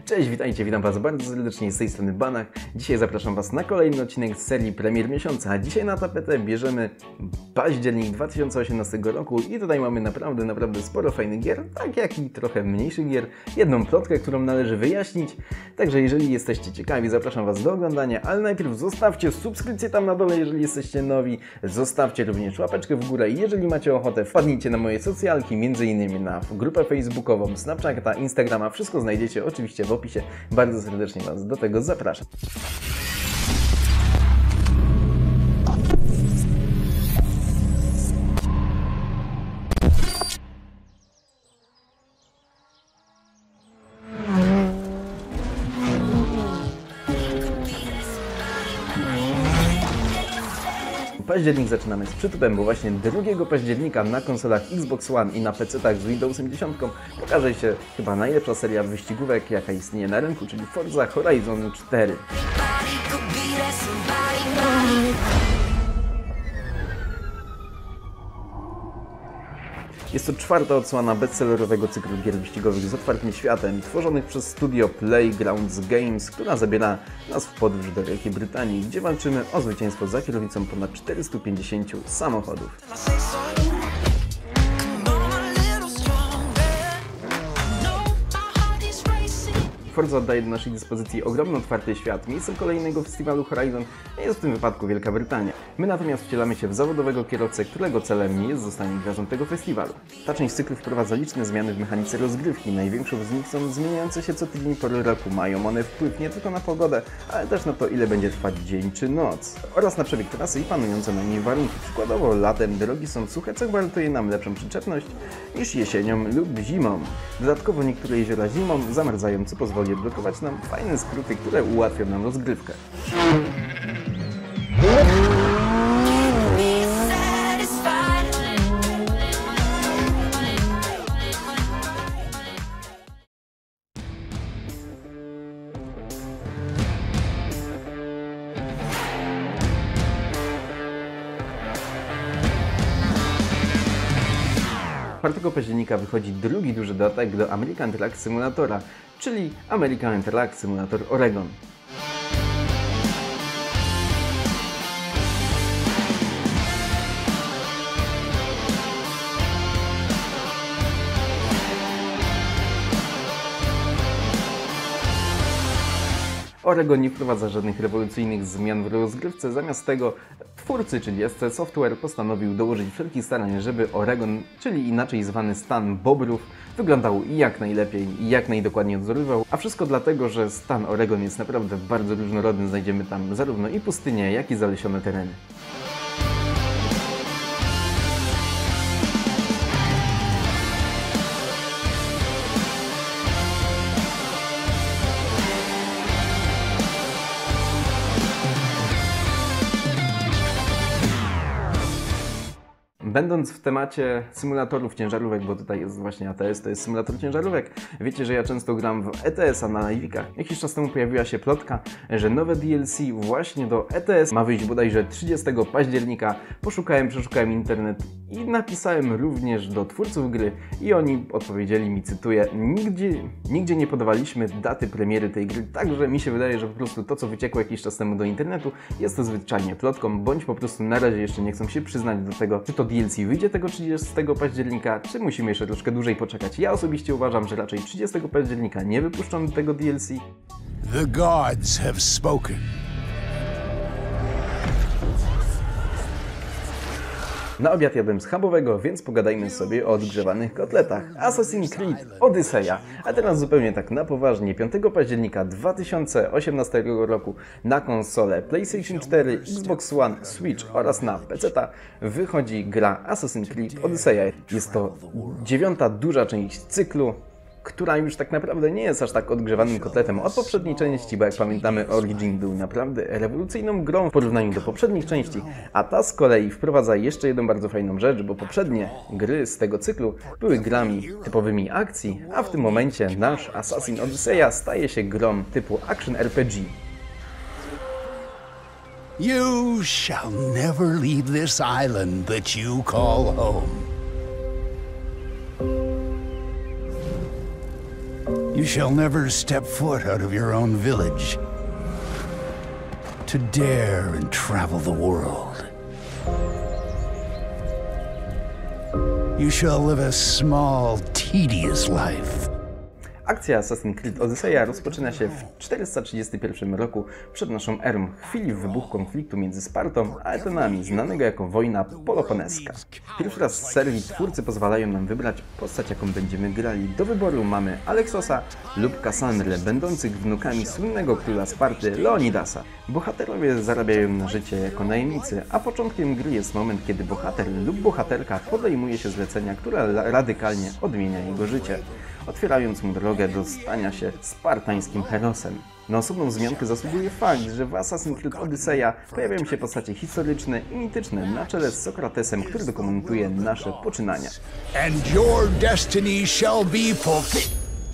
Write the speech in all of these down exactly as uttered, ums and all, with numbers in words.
Cześć, witajcie, witam was bardzo serdecznie z tej strony Banach. Dzisiaj zapraszam was na kolejny odcinek z serii Premier Miesiąca. A dzisiaj na tapetę bierzemy październik dwa tysiące osiemnastego roku i tutaj mamy naprawdę, naprawdę sporo fajnych gier, tak jak i trochę mniejszych gier. Jedną plotkę, którą należy wyjaśnić. Także jeżeli jesteście ciekawi, zapraszam was do oglądania, ale najpierw zostawcie subskrypcję tam na dole, jeżeli jesteście nowi. Zostawcie również łapeczkę w górę i jeżeli macie ochotę, wpadnijcie na moje socjalki, między innymi na grupę facebookową, Snapchata, Instagrama. Wszystko znajdziecie oczywiście w opisie. Bardzo serdecznie was do tego zapraszam. Październik zaczynamy z przytupem, bo właśnie drugiego października na konsolach Xbox One i na pecetach z Windowsem dziesięć pokaże się chyba najlepsza seria wyścigówek, jaka istnieje na rynku, czyli Forza Horizon cztery. Jest to czwarta odsłona bestsellerowego cyklu gier wyścigowych z otwartym światem, tworzonych przez studio Playgrounds Games, która zabiera nas w podróż do Wielkiej Brytanii, gdzie walczymy o zwycięstwo za kierownicą ponad czterystu pięćdziesięciu samochodów. Forza oddaje do naszej dyspozycji ogromny otwarty świat. Miejscem kolejnego festiwalu Horizon jest w tym wypadku Wielka Brytania. My natomiast wcielamy się w zawodowego kierowcę, którego celem nie jest zostanie gwiazdą tego festiwalu. Ta część cyklu wprowadza liczne zmiany w mechanice rozgrywki. Największą z nich są zmieniające się co tydzień pory roku. Mają one wpływ nie tylko na pogodę, ale też na to, ile będzie trwać dzień czy noc. Oraz na przebieg trasy i panujące na niej warunki. Przykładowo latem drogi są suche, co gwarantuje nam lepszą przyczepność niż jesienią lub zimą. Dodatkowo niektóre jeziora zimą zamarzają, co pozwoli odblokować nam fajne skróty, które ułatwią nam rozgrywkę. czwartego października wychodzi drugi duży dodatek do American Truck Simulatora, czyli American Truck Simulator Oregon. Oregon nie wprowadza żadnych rewolucyjnych zmian w rozgrywce, zamiast tego twórcy, czyli S C Software, postanowił dołożyć wszelkich starań, żeby Oregon, czyli inaczej zwany stan Bobrów, wyglądał jak najlepiej i jak najdokładniej odwzorowywał, a wszystko dlatego, że stan Oregon jest naprawdę bardzo różnorodny, znajdziemy tam zarówno i pustynie, jak i zalesione tereny. Będąc w temacie symulatorów ciężarówek, bo tutaj jest właśnie A T S, to jest symulator ciężarówek, wiecie, że ja często gram w E T S a na live'ikach. Jakiś czas temu pojawiła się plotka, że nowe D L C właśnie do E T S ma wyjść bodajże trzydziestego października. Poszukałem, przeszukałem internet i napisałem również do twórców gry i oni odpowiedzieli mi, cytuję, nigdzie, nigdzie nie podawaliśmy daty premiery tej gry, także mi się wydaje, że po prostu to, co wyciekło jakiś czas temu do internetu, jest to zwyczajnie plotką, bądź po prostu na razie jeszcze nie chcą się przyznać do tego, czy to D L C wyjdzie tego trzydziestego października, czy musimy jeszcze troszkę dłużej poczekać. Ja osobiście uważam, że raczej trzydziestego października nie wypuszczą tego D L C. The gods have spoken. Na obiad jadłem schabowego, więc pogadajmy sobie o odgrzewanych kotletach. Assassin's Creed Odyseja. A teraz zupełnie tak na poważnie. piątego października dwa tysiące osiemnastego roku na konsolę PlayStation cztery, Xbox One, Switch oraz na peceta wychodzi gra Assassin's Creed Odyseja. Jest to dziewiąta duża część cyklu, która już tak naprawdę nie jest aż tak odgrzewanym kotletem od poprzedniej części, bo jak pamiętamy, Origin był naprawdę rewolucyjną grą w porównaniu do poprzednich części, a ta z kolei wprowadza jeszcze jedną bardzo fajną rzecz, bo poprzednie gry z tego cyklu były grami typowymi akcji, a w tym momencie nasz Assassin Odyseja staje się grą typu Action R P G. You shall never leave this island that you call home. You shall never step foot out of your own village to dare and travel the world. You shall live a small, tedious life. Akcja Assassin's Creed Odyseja rozpoczyna się w czterysta trzydziestym pierwszym roku przed naszą erą, w chwili wybuchu konfliktu między Spartą a Etenami, znanego jako wojna peloponeska. Pierwszy raz z serii twórcy pozwalają nam wybrać postać, jaką będziemy grali. Do wyboru mamy Aleksosa lub Kassandrę, będących wnukami słynnego króla Sparty Leonidasa. Bohaterowie zarabiają na życie jako najemnicy, a początkiem gry jest moment, kiedy bohater lub bohaterka podejmuje się zlecenia, które radykalnie odmienia jego życie, otwierając mu drogę do stania się spartańskim herosem. Na osobną wzmiankę zasługuje fakt, że w Assassin's Creed Odyseja pojawiają się postacie historyczne i mityczne na czele z Sokratesem, który dokumentuje nasze poczynania. And your destiny shall be fulfilled.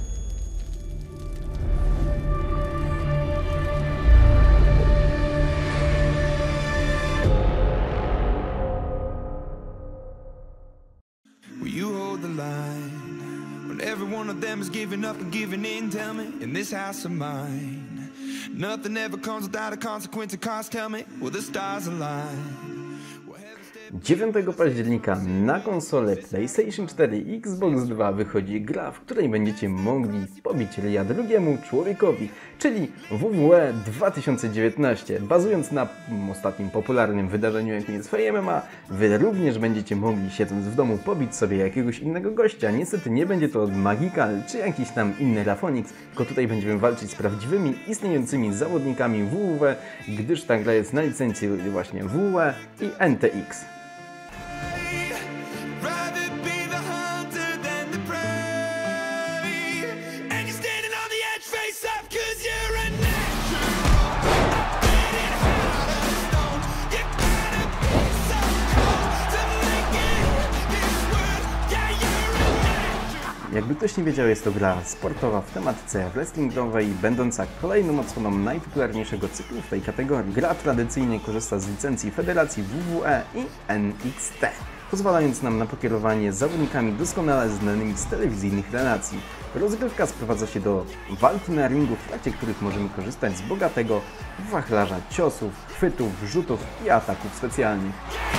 Every one of them is giving up and giving in, tell me, in this house of mine. Nothing ever comes without a consequence of cost, tell me, will the stars align? dziewiątego października na konsolę PlayStation cztery i Xbox dwa wychodzi gra, w której będziecie mogli pobić ryja drugiemu człowiekowi, czyli W W E dwa tysiące dziewiętnaście. Bazując na ostatnim popularnym wydarzeniu, jakim jest Fame M M A, wy również będziecie mogli, siedząc w domu, pobić sobie jakiegoś innego gościa. Niestety nie będzie to Magical czy jakiś tam inny Rafonix, tylko tutaj będziemy walczyć z prawdziwymi, istniejącymi zawodnikami W W E, gdyż ta gra jest na licencji właśnie W W E i N T X. Jakby ktoś nie wiedział, jest to gra sportowa w tematyce wrestlingowej, będąca kolejną odsłoną najpopularniejszego cyklu w tej kategorii. Gra tradycyjnie korzysta z licencji Federacji W W E i N X T, pozwalając nam na pokierowanie zawodnikami doskonale znanymi z telewizyjnych relacji. Rozgrywka sprowadza się do walki na ringu, w trakcie których możemy korzystać z bogatego wachlarza ciosów, chwytów, rzutów i ataków specjalnych.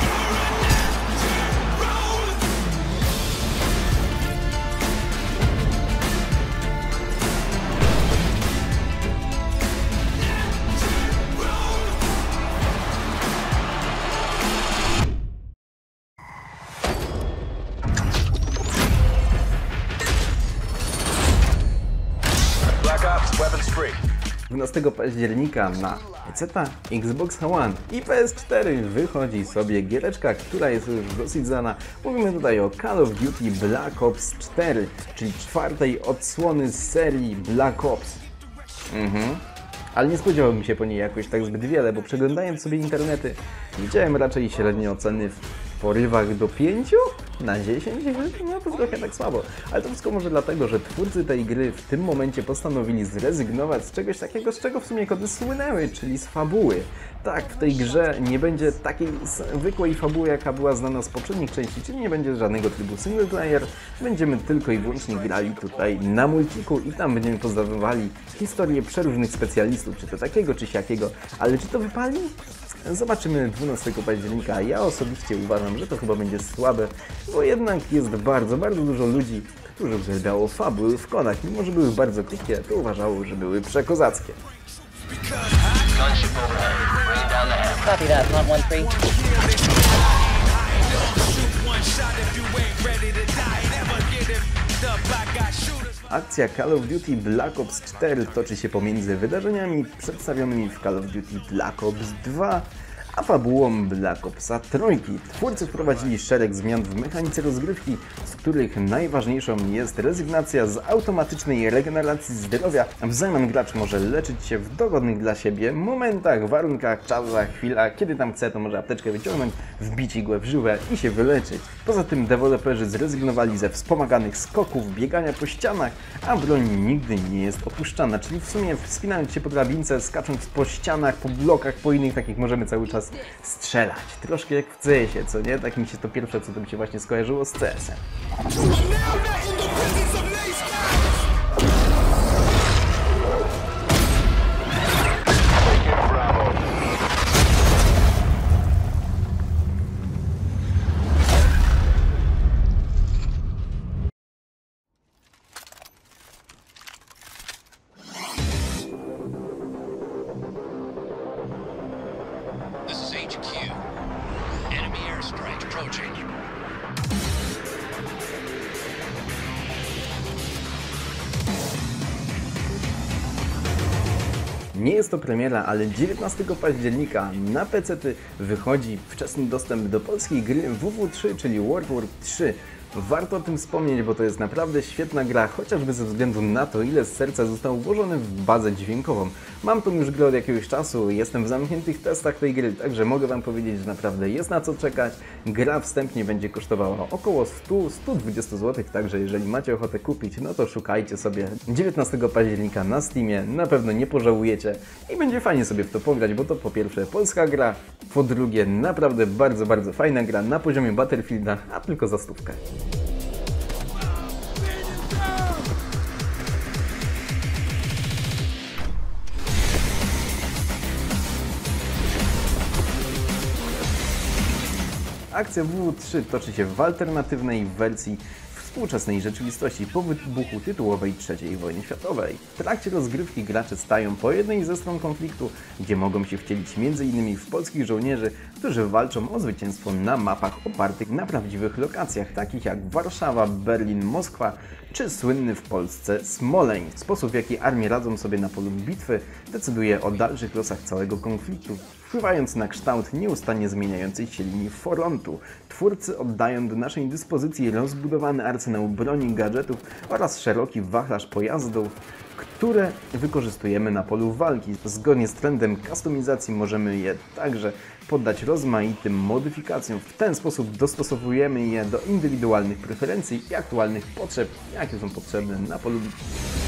dwunastego października na P C, Xbox One i P S cztery wychodzi sobie giereczka, która jest już dosyć znana. Mówimy tutaj o Call of Duty Black Ops cztery, czyli czwartej odsłony z serii Black Ops. Mhm. Ale nie spodziewałbym się po niej jakoś tak zbyt wiele, bo przeglądając sobie internety, widziałem raczej średnie oceny w porywach do pięciu na dziesięć, no to trochę tak słabo. Ale to wszystko może dlatego, że twórcy tej gry w tym momencie postanowili zrezygnować z czegoś takiego, z czego w sumie kody słynęły, czyli z fabuły. Tak, w tej grze nie będzie takiej zwykłej fabuły, jaka była znana z poprzednich części, czyli nie będzie żadnego trybu single player. Będziemy tylko i wyłącznie grali tutaj na multiku i tam będziemy poznawali historię przeróżnych specjalistów, czy to takiego, czy siakiego. Ale czy to wypali? Zobaczymy dwunastego października. Ja osobiście uważam, że to chyba będzie słabe, bo jednak jest bardzo, bardzo dużo ludzi, którzy uwielbiało fabuły w kodach. Mimo że były bardzo krótkie, to uważało, że były przekozackie. Copy that, not one three. Akcja Call of Duty Black Ops cztery toczy się pomiędzy wydarzeniami przedstawionymi w Call of Duty Black Ops dwa, a fabułą Black Opsa trójki. Twórcy wprowadzili szereg zmian w mechanice rozgrywki, z których najważniejszą jest rezygnacja z automatycznej regeneracji zdrowia. W zamian gracz może leczyć się w dogodnych dla siebie momentach, warunkach, czasach, chwilach. Kiedy tam chce, to może apteczkę wyciągnąć, wbić igłę w żyłę i się wyleczyć. Poza tym deweloperzy zrezygnowali ze wspomaganych skoków, biegania po ścianach, a broń nigdy nie jest opuszczana. Czyli w sumie wspinając się po drabince, skacząc po ścianach, po blokach, po innych takich możemy cały czas strzelać. Troszkę jak w C S ie, co nie? Tak mi się to pierwsze, co to mi się właśnie skojarzyło z C S em. Nie jest to premiera, ale dziewiętnastego października na pecety wychodzi wczesny dostęp do polskiej gry W W trzy, czyli World War trzy. Warto o tym wspomnieć, bo to jest naprawdę świetna gra, chociażby ze względu na to, ile z serca zostało włożone w bazę dźwiękową. Mam tą już grę od jakiegoś czasu, jestem w zamkniętych testach tej gry, także mogę Wam powiedzieć, że naprawdę jest na co czekać. Gra wstępnie będzie kosztowała około sto do stu dwudziestu złotych, także jeżeli macie ochotę kupić, no to szukajcie sobie dziewiętnastego października na Steamie, na pewno nie pożałujecie i będzie fajnie sobie w to pograć, bo to po pierwsze polska gra, po drugie naprawdę bardzo, bardzo fajna gra na poziomie Battlefielda, a tylko za stówkę. Akcja W W trzy toczy się w alternatywnej wersji współczesnej rzeczywistości po wybuchu tytułowej trzeciej wojny światowej. W trakcie rozgrywki gracze stają po jednej ze stron konfliktu, gdzie mogą się wcielić między innymi w polskich żołnierzy, którzy walczą o zwycięstwo na mapach opartych na prawdziwych lokacjach, takich jak Warszawa, Berlin, Moskwa czy słynny w Polsce Smoleń. Sposób, w jaki armie radzą sobie na polu bitwy, decyduje o dalszych losach całego konfliktu, wpływając na kształt nieustannie zmieniającej się linii frontu. Twórcy oddają do naszej dyspozycji rozbudowany arsenał broni, gadżetów oraz szeroki wachlarz pojazdów, które wykorzystujemy na polu walki. Zgodnie z trendem kustomizacji możemy je także poddać rozmaitym modyfikacjom. W ten sposób dostosowujemy je do indywidualnych preferencji i aktualnych potrzeb, jakie są potrzebne na polu bitwy.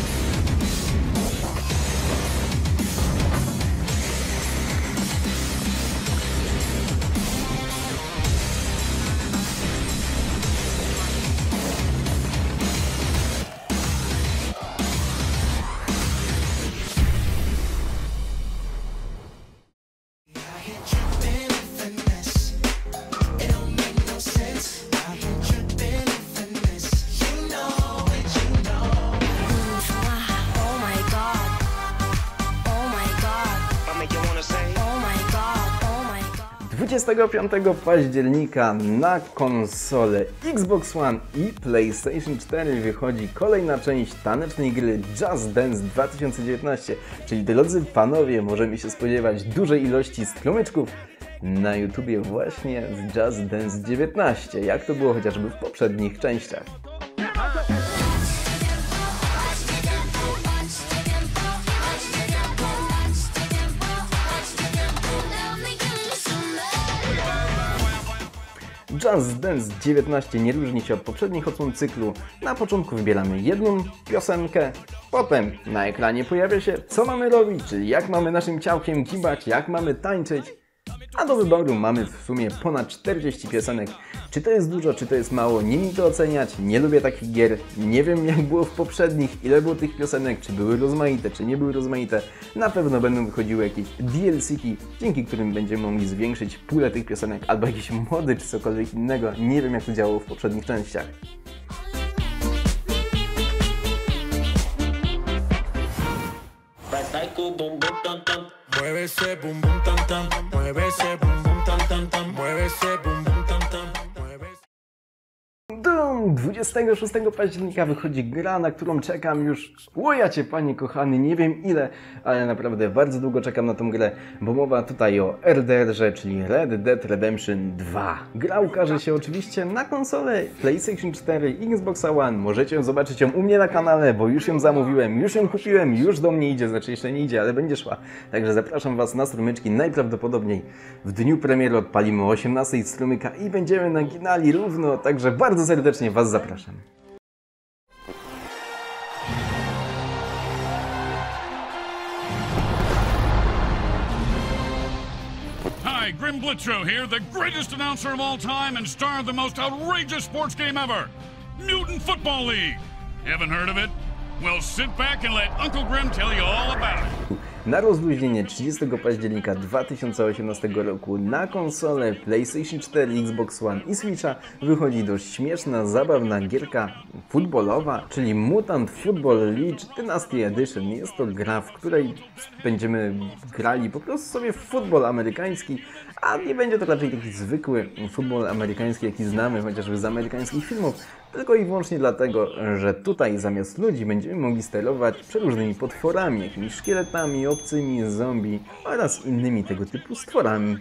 dwudziestego piątego października na konsole Xbox One i PlayStation cztery wychodzi kolejna część tanecznej gry Just Dance dwa tysiące dziewiętnaście, czyli drodzy panowie, możemy się spodziewać dużej ilości strumyczków na YouTubie właśnie z Just Dance dziewiętnaście, jak to było chociażby w poprzednich częściach. Just Dance dziewiętnaście nie różni się od poprzednich odsłon cyklu. Na początku wybieramy jedną piosenkę, potem na ekranie pojawia się, co mamy robić, czyli jak mamy naszym ciałkiem gibać, jak mamy tańczyć. A do wyboru mamy w sumie ponad czterdzieści piosenek. Czy to jest dużo, czy to jest mało, nie mi to oceniać, nie lubię takich gier, nie wiem jak było w poprzednich, ile było tych piosenek, czy były rozmaite, czy nie były rozmaite. Na pewno będą wychodziły jakieś D L C-ki, dzięki którym będziemy mogli zwiększyć pulę tych piosenek, albo jakieś mody, czy cokolwiek innego. Nie wiem jak to działało w poprzednich częściach. Mueve ese bum bum tam tam, mueve ese bum bum tam tam tam, mueve ese bum bum tam tam, mueve ese... Dum! dwudziestego szóstego października wychodzi gra, na którą czekam już, łojacie panie kochany, nie wiem ile, ale naprawdę bardzo długo czekam na tą grę, bo mowa tutaj o R D R-ze, czyli Red Dead Redemption dwa. Gra ukaże się oczywiście na konsolę PlayStation cztery, Xbox One, możecie zobaczyć ją u mnie na kanale, bo już ją zamówiłem, już ją kupiłem, już do mnie idzie, znaczy jeszcze nie idzie, ale będzie szła. Także zapraszam Was na strumyczki, najprawdopodobniej w dniu premiery odpalimy o osiemnastej strumyka i będziemy naginali równo, także bardzo serdecznie Was zapraszam. Hi, Grim Blitzrow here, the greatest announcer of all time and star of the most outrageous sports game ever, Mutant Football League. Haven't heard of it? Well, sit back and let Uncle Grim tell you all about it. Na rozluźnienie trzydziestego października dwa tysiące osiemnastego roku na konsolę PlayStation cztery, Xbox One i Switcha wychodzi dość śmieszna, zabawna gierka futbolowa, czyli Mutant Football League Dynasty Edition. Jest to gra, w której będziemy grali po prostu sobie w futbol amerykański, a nie będzie to raczej taki zwykły futbol amerykański, jaki znamy chociażby z amerykańskich filmów, tylko i wyłącznie dlatego, że tutaj zamiast ludzi będziemy mogli sterować przeróżnymi potworami, jakimiś szkieletami, obcymi, zombie oraz innymi tego typu stworami.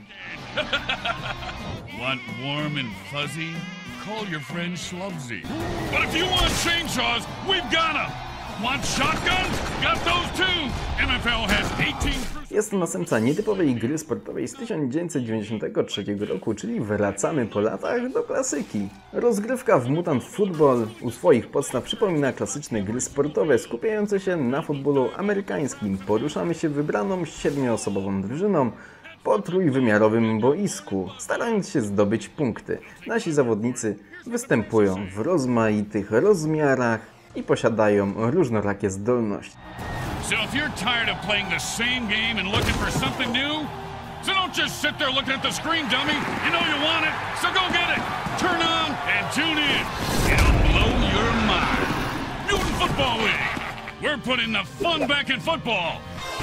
Want warm and fuzzy? Call your friend Schlubsy. But if you want chainsaws, we've got 'em! Want shotguns? Got those too! M F L has eighteen... Jest to następca nietypowej gry sportowej z tysiąc dziewięćset dziewięćdziesiątego trzeciego roku, czyli wracamy po latach do klasyki. Rozgrywka w Mutant Football u swoich podstaw przypomina klasyczne gry sportowe skupiające się na futbolu amerykańskim. Poruszamy się wybraną siedmioosobową drużyną po trójwymiarowym boisku, starając się zdobyć punkty. Nasi zawodnicy występują w rozmaitych rozmiarach i posiadają różnorakie zdolności. So if you're tired of playing the same game and looking for something new, so don't just sit there looking at the screen, dummy. You know you want it, so go get it. Turn on and tune in. It'll blow your mind. Mutant Football League. We're putting the fun back in football.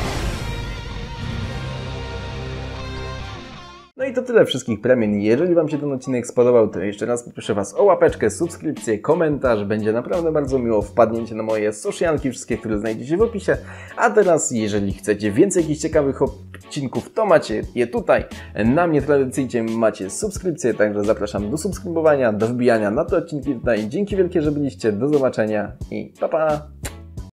No i to tyle wszystkich premien. Jeżeli Wam się ten odcinek spodobał, to jeszcze raz poproszę Was o łapeczkę, subskrypcję, komentarz. Będzie naprawdę bardzo miło. Wpadnięcie na moje socialki, wszystkie, które znajdziecie w opisie. A teraz, jeżeli chcecie więcej jakichś ciekawych odcinków, to macie je tutaj. Na mnie tradycyjnie macie subskrypcję, także zapraszam do subskrybowania, do wbijania na te odcinki tutaj. Dzięki wielkie, że byliście. Do zobaczenia i pa pa!